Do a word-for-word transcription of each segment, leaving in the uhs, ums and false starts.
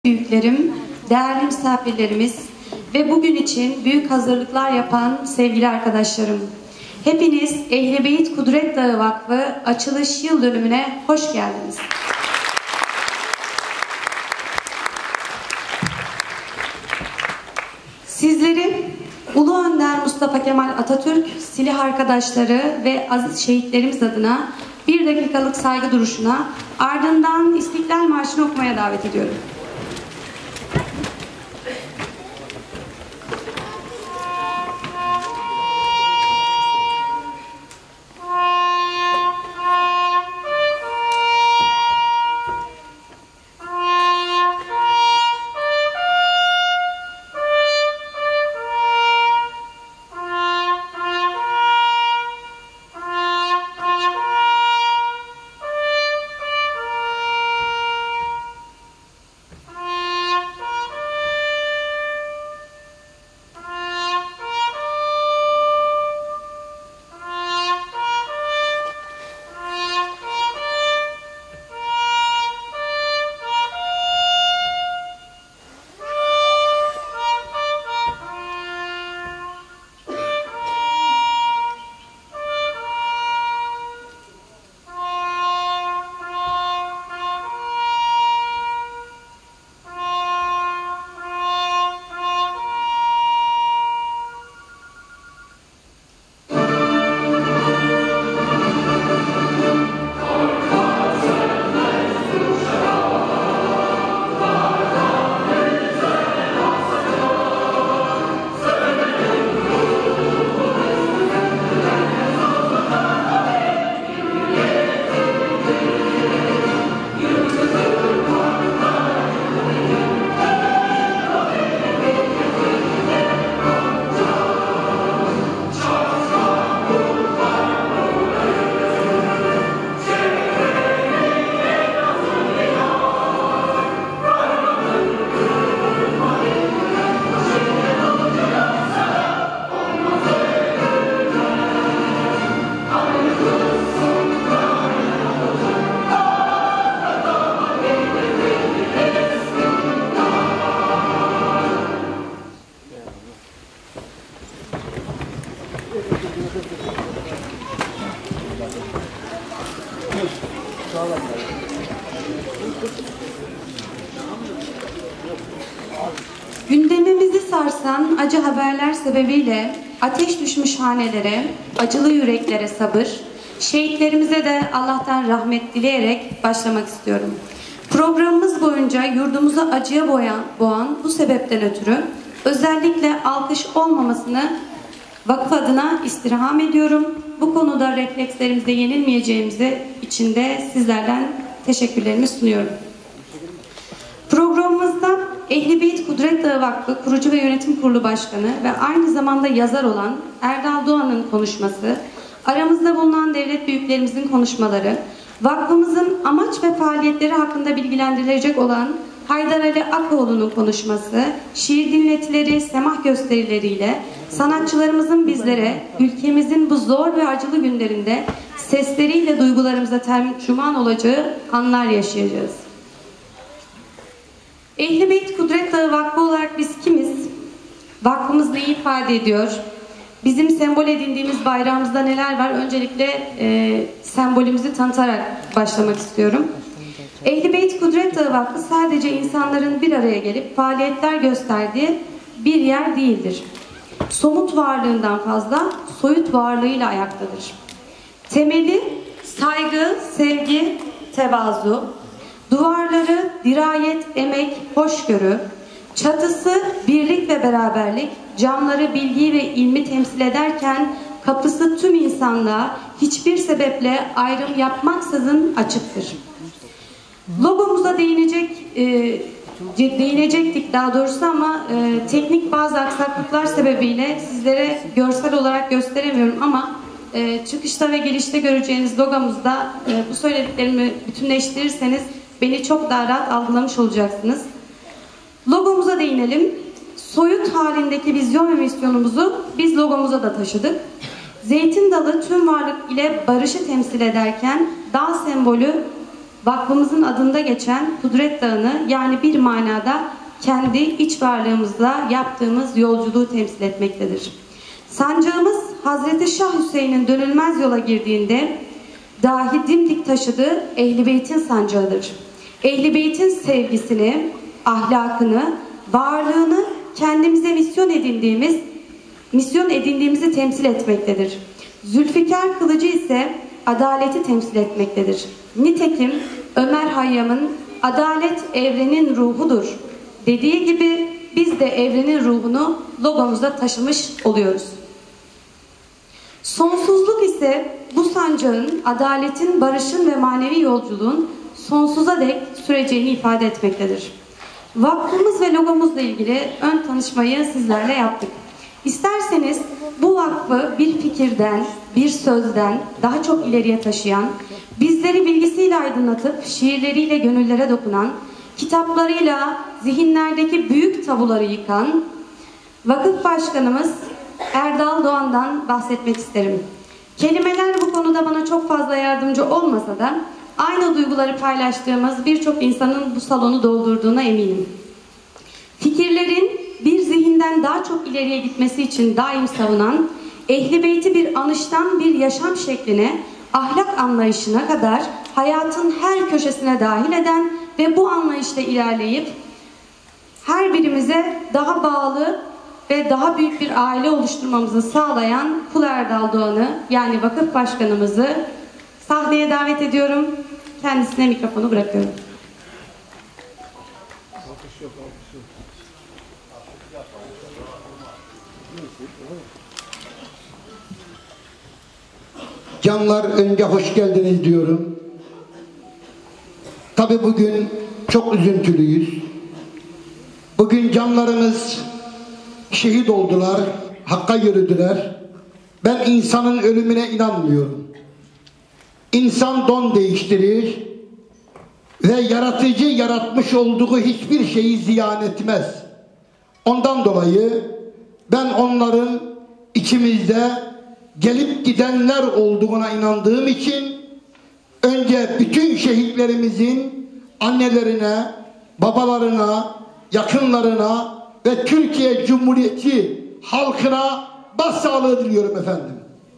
Büyüklerim, değerli misafirlerimiz ve bugün için büyük hazırlıklar yapan sevgili arkadaşlarım. Hepiniz Ehli Beyt Kudret Dağı Vakfı açılış yıl dönümüne hoş geldiniz. Sizleri Ulu Önder Mustafa Kemal Atatürk, silah arkadaşları ve aziz şehitlerimiz adına bir dakikalık saygı duruşuna, ardından İstiklal Marşı'nı okumaya davet ediyorum. Gündemimizi sarsan acı haberler sebebiyle ateş düşmüş hanelere, acılı yüreklere sabır, şehitlerimize de Allah'tan rahmet dileyerek başlamak istiyorum. Programımız boyunca yurdumuza acıya boğan, boğan bu sebepten ötürü özellikle alkış olmamasını vakıf adına istirham ediyorum. Bu konuda reflekslerimizde yenilmeyeceğimizi için de sizlerden teşekkürlerimi sunuyorum. Programımızda Ehli Beyt Kudret Dağı Vakfı Kurucu ve Yönetim Kurulu Başkanı ve aynı zamanda yazar olan Erdal Doğan'ın konuşması, aramızda bulunan devlet büyüklerimizin konuşmaları, vakfımızın amaç ve faaliyetleri hakkında bilgilendirilecek olan Haydar Ali Akoğlu'nun konuşması, şiir dinletileri, semah gösterileriyle sanatçılarımızın bizlere ülkemizin bu zor ve acılı günlerinde sesleriyle duygularımıza tercüman olacağı anlar yaşayacağız. Ehli Beyt Kudret Dağı Vakfı olarak biz kimiz? Vakfımız neyi ifade ediyor? Bizim sembol edindiğimiz bayrağımızda neler var? Öncelikle e, sembolümüzü tanıtarak başlamak istiyorum. Ehli Beyt Kudret Dağı Vakfı sadece insanların bir araya gelip faaliyetler gösterdiği bir yer değildir. Somut varlığından fazla soyut varlığıyla ayaktadır. Temeli saygı, sevgi, tevazu, duvarları dirayet, emek, hoşgörü, çatısı birlik ve beraberlik, camları bilgiyi ve ilmi temsil ederken kapısı tüm insanlığa hiçbir sebeple ayrım yapmaksızın açıktır. Logomuza değinecek, e, değinecektik daha doğrusu ama e, teknik bazı aksaklıklar sebebiyle sizlere görsel olarak gösteremiyorum ama e, çıkışta ve gelişte göreceğiniz logomuzda e, bu söylediklerimi bütünleştirirseniz beni çok daha rahat algılamış olacaksınız. Logomuza değinelim. Soyut halindeki vizyon ve misyonumuzu biz logomuza da taşıdık. Zeytin dalı tüm varlık ile barışı temsil ederken dağ sembolü vakfımızın adında geçen Kudret Dağı'nı, yani bir manada kendi iç varlığımızla yaptığımız yolculuğu temsil etmektedir. Sancağımız Hazreti Şah Hüseyin'in dönülmez yola girdiğinde dahi dimdik taşıdığı Ehl-i Beyt'in sancağıdır. Ehl-i Beyt'in sevgisini, ahlakını, varlığını kendimize misyon edindiğimiz, misyon edindiğimizi temsil etmektedir. Zülfikar kılıcı ise adaleti temsil etmektedir. Nitekim Ömer Hayyam'ın adalet evrenin ruhudur dediği gibi biz de evrenin ruhunu logomuzda taşımış oluyoruz. Sonsuzluk ise bu sancağın, adaletin, barışın ve manevi yolculuğun sonsuza dek süreceğini ifade etmektedir. Vakfımız ve logomuzla ilgili ön tanışmayı sizlerle yaptık. İsterseniz bu vakfı bir fikirden, bir sözden daha çok ileriye taşıyan, bizleri bilgisiyle aydınlatıp şiirleriyle gönüllere dokunan, kitaplarıyla zihinlerdeki büyük tabuları yıkan vakıf başkanımız Erdal Doğan'dan bahsetmek isterim. Kelimeler bu konuda bana çok fazla yardımcı olmasa da aynı duyguları paylaştığımız birçok insanın bu salonu doldurduğuna eminim. Fikirlerin bir zihinden daha çok ileriye gitmesi için daim savunan, Ehl-i Beyt'i bir anıştan bir yaşam şekline, ahlak anlayışına kadar hayatın her köşesine dahil eden ve bu anlayışla ilerleyip her birimize daha bağlı ve daha büyük bir aile oluşturmamızı sağlayan Kul Erdal Doğan'ı, yani vakıf başkanımızı sahneye davet ediyorum. Kendisine mikrofonu bırakıyorum. Canlar, önce hoş geldiniz diyorum. Tabi bugün çok üzüntülüyüz. Bugün canlarımız şehit oldular, hakka yürüdüler. Ben insanın ölümüne inanmıyorum. İnsan don değiştirir ve yaratıcı yaratmış olduğu hiçbir şeyi ziyan etmez. Ondan dolayı ben onların içimizde gelip gidenler olduğuna inandığım için önce bütün şehitlerimizin annelerine, babalarına, yakınlarına ve Türkiye Cumhuriyeti halkına başsağlığı diliyorum efendim.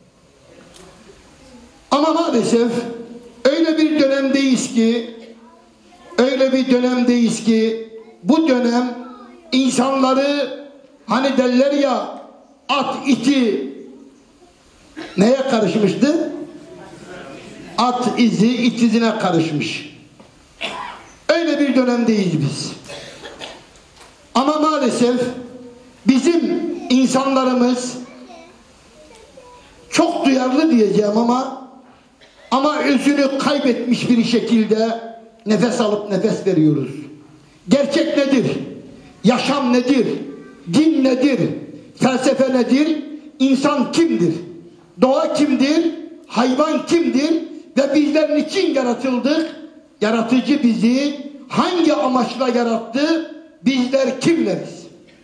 Ama maalesef öyle bir dönemdeyiz ki öyle bir dönemdeyiz ki bu dönem insanları, hani derler ya, at iti neye karışmıştı? At izi it izine karışmış. Öyle bir dönemdeyiz biz. Ama maalesef bizim insanlarımız çok duyarlı diyeceğim ama ama özünü kaybetmiş bir şekilde nefes alıp nefes veriyoruz. Gerçek nedir? Yaşam nedir? Din nedir? Felsefe nedir? İnsan kimdir? Doğa kimdir? Hayvan kimdir? Ve bizler niçin yaratıldık? Yaratıcı bizi hangi amaçla yarattı? Bizler kimleriz?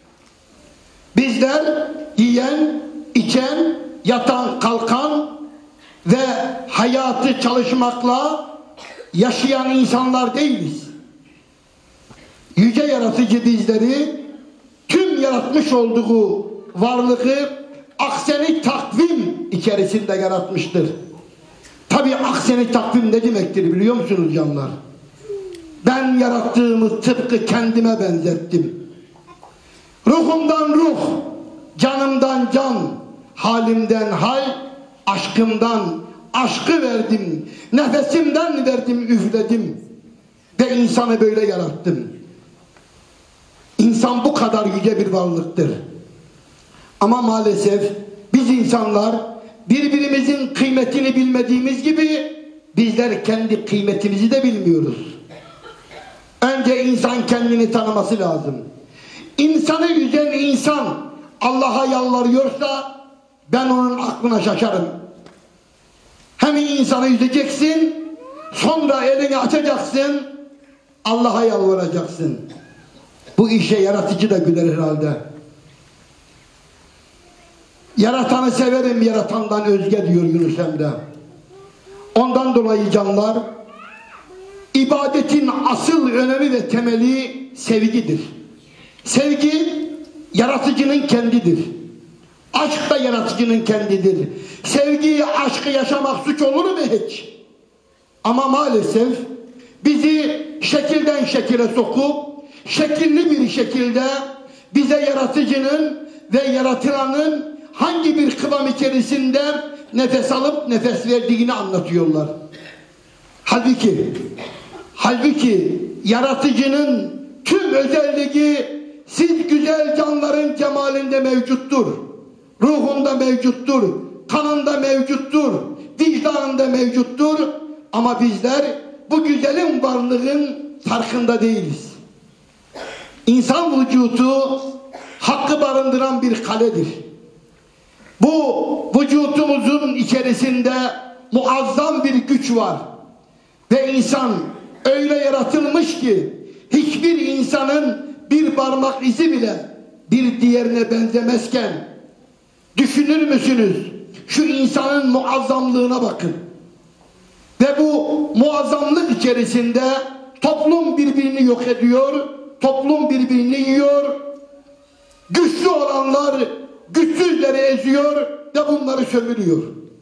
Bizler yiyen, içen, yatan, kalkan ve hayatı çalışmakla yaşayan insanlar değiliz. Yüce yaratıcı bizleri tüm yaratmış olduğu varlığı akseni takvim içerisinde yaratmıştır. Tabi akseni takvim ne demektir biliyor musunuz canlar? Ben yarattığımı tıpkı kendime benzettim. Ruhumdan ruh, canımdan can, halimden hal, aşkımdan aşkı verdim. Nefesimden verdim, üfledim. Ve insanı böyle yarattım. İnsan bu kadar yüce bir varlıktır. Ama maalesef biz insanlar birbirimizin kıymetini bilmediğimiz gibi bizler kendi kıymetimizi de bilmiyoruz. Önce insan kendini tanıması lazım. İnsanı üzen insan Allah'a yalvarıyorsa ben onun aklına şaşarım. Hem insanı üzeceksin, sonra elini açacaksın, Allah'a yalvaracaksın. Bu işe yaratıcı da güler herhalde. Yaratanı severim, yaratandan özge diyor Yunus Emre. Ondan dolayı canlar, ibadetin asıl önemi ve temeli sevgidir. Sevgi yaratıcının kendidir. Aşk da yaratıcının kendidir. Sevgiyi, aşkı yaşamak suç olur mu hiç? Ama maalesef bizi şekilden şekile sokup şekilli bir şekilde bize yaratıcının ve yaratılanın hangi bir kıvam içerisinde nefes alıp nefes verdiğini anlatıyorlar. Halbuki halbuki yaratıcının tüm özelliği siz güzel canların cemalinde mevcuttur. Ruhunda mevcuttur. Kanında mevcuttur. Vicdanında mevcuttur. Ama bizler bu güzelin varlığın farkında değiliz. İnsan vücudu hakkı barındıran bir kaledir. Bu vücutumuzun içerisinde muazzam bir güç var. Ve insan öyle yaratılmış ki hiçbir insanın bir parmak izi bile bir diğerine benzemezken düşünür müsünüz? Şu insanın muazzamlığına bakın. Ve bu muazzamlık içerisinde toplum birbirini yok ediyor, toplum birbirini yiyor, güçlü olanlar güçsüzleri eziyor ve bunları sömürüyor.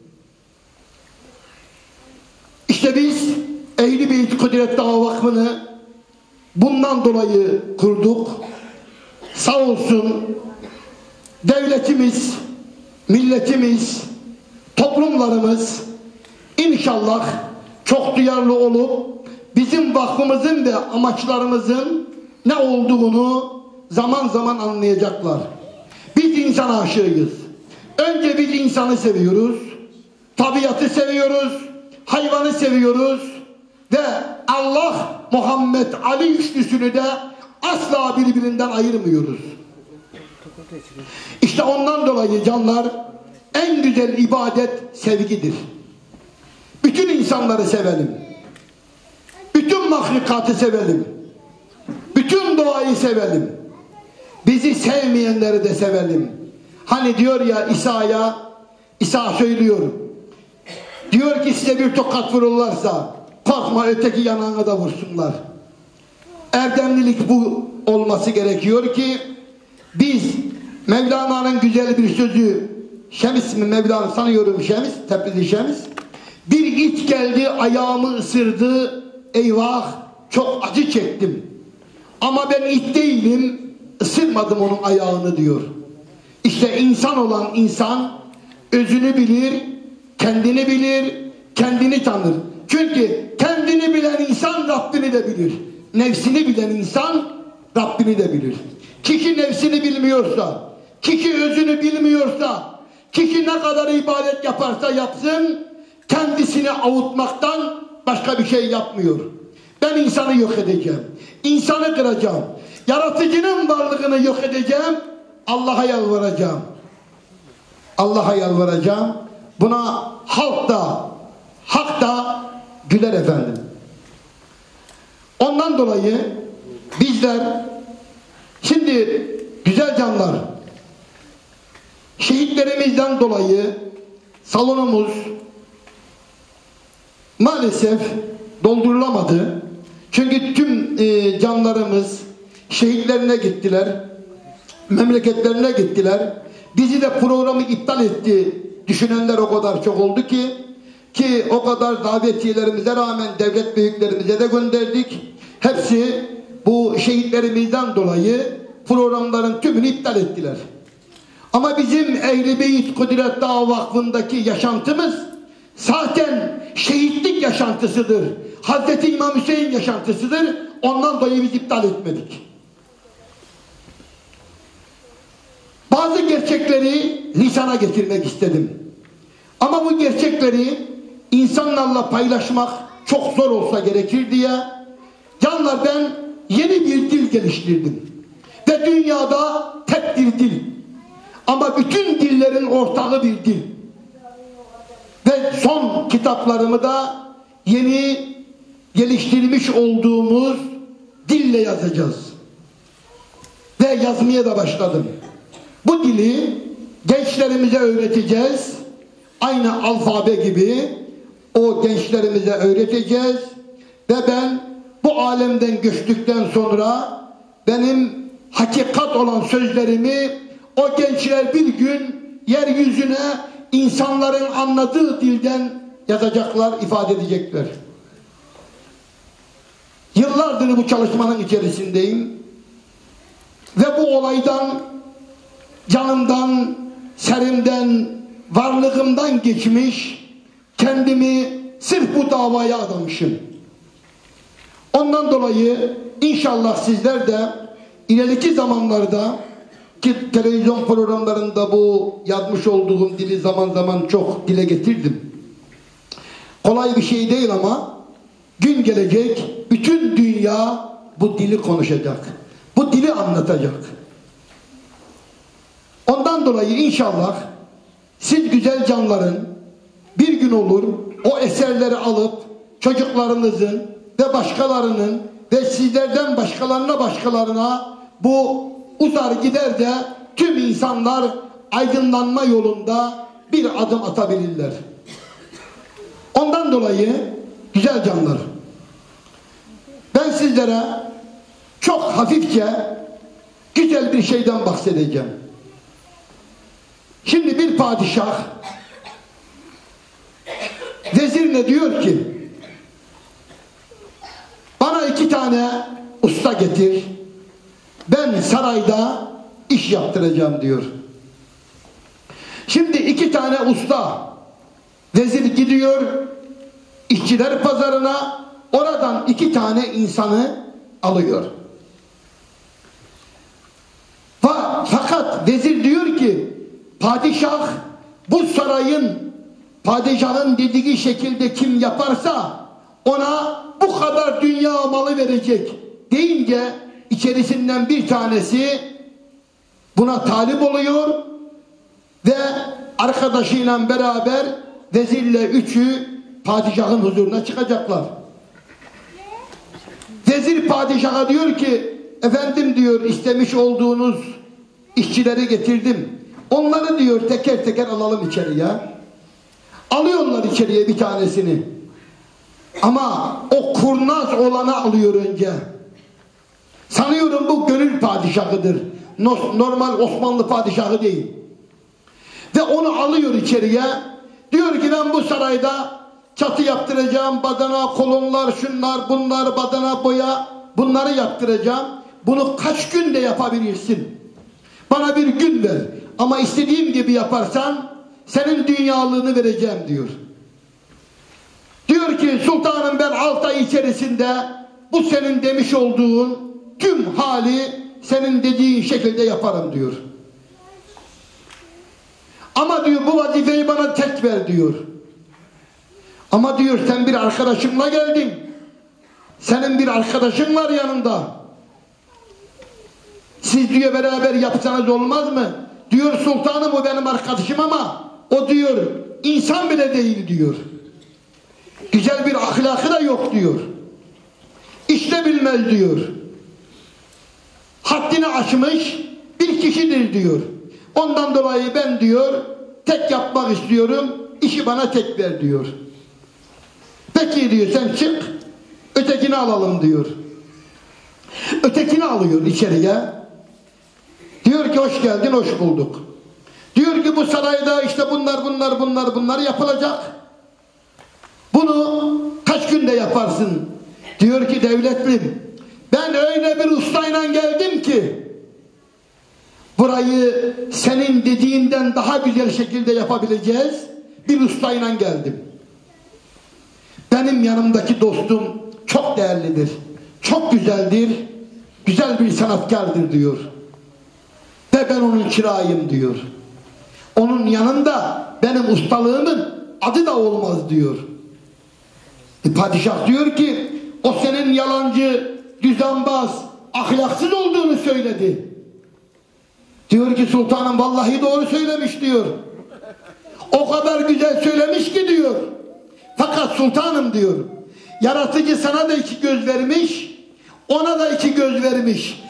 İşte biz Ehl-i Beyt Kudret Dağı Vakfı'nı bundan dolayı kurduk. Sağ olsun devletimiz, milletimiz, toplumlarımız İnşallah çok duyarlı olup bizim vakfımızın ve amaçlarımızın ne olduğunu zaman zaman anlayacaklar. Biz insan aşığıyız. Önce biz insanı seviyoruz, tabiatı seviyoruz, hayvanı seviyoruz ve Allah, Muhammed, Ali üçlüsünü de asla birbirinden ayırmıyoruz. İşte ondan dolayı canlar, en güzel ibadet sevgidir. Bütün insanları sevelim. Bütün mahlukatı sevelim. Bütün doğayı sevelim. Bizi sevmeyenleri de sevelim. Hani diyor ya İsa'ya, İsa söylüyor. Diyor ki size bir tokat vururlarsa korkma, öteki yanağına da vursunlar. Erdemlilik bu olması gerekiyor ki biz Mevlana'nın güzel bir sözü, Şems mi Mevlana sanıyorum, Şems, Tebrizi Şems. Bir it geldi ayağımı ısırdı, eyvah çok acı çektim. Ama ben it değilim, ısırmadım onun ayağını diyor. İşte insan olan insan özünü bilir, kendini bilir, kendini tanır. Çünkü kendini bilen insan Rabbini de bilir. Nefsini bilen insan Rabbini de bilir. Kişi nefsini bilmiyorsa, kişi özünü bilmiyorsa, kişi ne kadar ibadet yaparsa yapsın, kendisini avutmaktan başka bir şey yapmıyor. Ben insanı yok edeceğim. İnsanı kıracağım. Yaratıcının varlığını yok edeceğim. Allah'a yalvaracağım. Allah'a yalvaracağım. Buna halk da, hak da güler efendim. Ondan dolayı bizler şimdi güzel canlar, şehitlerimizden dolayı salonumuz maalesef doldurulamadı. Çünkü tüm e, canlarımız şehitlerine gittiler, memleketlerine gittiler. Bizi de programı iptal etti düşünenler o kadar çok oldu ki ki o kadar davetiyelerimize rağmen devlet büyüklerimize de gönderdik. Hepsi bu şehitlerimizden dolayı programların tümünü iptal ettiler. Ama bizim Ehl-i Beyt Kudret Dağı Vakfı'ndaki yaşantımız zaten şehitlik yaşantısıdır. Hazreti İmam Hüseyin yaşantısıdır. Ondan dolayı biz iptal etmedik. Bazı gerçekleri lisana getirmek istedim. Ama bu gerçekleri insanlarla paylaşmak çok zor olsa gerekir diye canlar ben yeni bir dil geliştirdim. Ve dünyada tek bir dil. Ama bütün dillerin ortağı bir dil. Ve son kitaplarımı da yeni geliştirmiş olduğumuz dille yazacağız. Ve yazmaya da başladım. Bu dili gençlerimize öğreteceğiz. Aynı alfabe gibi o gençlerimize öğreteceğiz. Ve ben bu alemden göçtükten sonra benim hakikat olan sözlerimi o gençler bir gün yeryüzüne insanların anladığı dilden yazacaklar, ifade edecekler. Yıllardır bu çalışmanın içerisindeyim ve bu olaydan, canımdan, serimden, varlığımdan geçmiş, kendimi sırf bu davaya adamışım. Ondan dolayı inşallah sizler de ileriki zamanlarda, ki televizyon programlarında bu yazmış olduğum dili zaman zaman çok dile getirdim. Kolay bir şey değil ama gün gelecek bütün dünya bu dili konuşacak. Bu dili anlatacak. Ondan dolayı inşallah siz güzel canların bir gün olur o eserleri alıp çocuklarınızın ve başkalarının ve sizlerden başkalarına başkalarına bu uzar gider de tüm insanlar aydınlanma yolunda bir adım atabilirler. Ondan dolayı güzel canlar, ben sizlere çok hafifçe güzel bir şeyden bahsedeceğim. Şimdi bir padişah vezirine diyor ki, bana iki tane usta getir, ben sarayda iş yaptıracağım diyor. Şimdi iki tane usta, vezir gidiyor işçiler pazarına, oradan iki tane insanı alıyor. Fakat vezir diyor ki, padişah bu sarayın, padişahın dediği şekilde kim yaparsa ona bu kadar dünya malı verecek deyince içerisinden bir tanesi buna talip oluyor ve arkadaşıyla beraber vezirle üçü padişahın huzuruna çıkacaklar. Vezir padişaha diyor ki, efendim diyor, istemiş olduğunuz işçileri getirdim. Onları diyor teker teker alalım içeriye. Alıyorlar içeriye bir tanesini. Ama o kurnaz olanı alıyor önce. Sanıyorum bu gönül padişahıdır. Normal Osmanlı padişahı değil. Ve onu alıyor içeriye. Diyor ki ben bu sarayda çatı yaptıracağım, badana, kolonlar, şunlar, bunlar, badana, boya, bunları yaptıracağım. Bunu kaç günde yapabilirsin? Bana bir gün ver. Ama istediğim gibi yaparsan senin dünyalığını vereceğim diyor. Diyor ki sultanım, ben altı ay içerisinde bu senin demiş olduğun tüm hali senin dediğin şekilde yaparım diyor. Ama diyor bu vazifeyi bana tek ver diyor. Ama diyor sen bir arkadaşınla geldin. Senin bir arkadaşın var yanında. Siz diyor beraber yapsanız olmaz mı? Diyor sultanım o benim arkadaşım ama o diyor insan bile değil diyor. Güzel bir ahlakı da yok diyor. İşte bilmez diyor. Haddini aşmış bir kişidir diyor. Ondan dolayı ben diyor tek yapmak istiyorum. İşi bana tek ver diyor. Peki diyor sen çık. Ötekini alalım diyor. Ötekini alıyor içeriye. Diyor ki hoş geldin, hoş bulduk. Diyor ki bu sarayda işte bunlar bunlar bunlar bunlar yapılacak. Bunu kaç günde yaparsın? Diyor ki devletlim, ben öyle bir ustayla geldim ki burayı senin dediğinden daha güzel şekilde yapabileceğiz bir ustayla geldim. Benim yanımdaki dostum çok değerlidir, çok güzeldir, güzel bir sanatkardır diyor. Ve ben onun çırağıyım diyor. Onun yanında benim ustalığımın adı da olmaz diyor. E padişah diyor ki o senin yalancı, düzenbaz, ahlaksız olduğunu söyledi. Diyor ki sultanım vallahi doğru söylemiş diyor. O kadar güzel söylemiş ki diyor. Fakat sultanım diyor, yaratıcı sana da iki göz vermiş, ona da iki göz vermiş.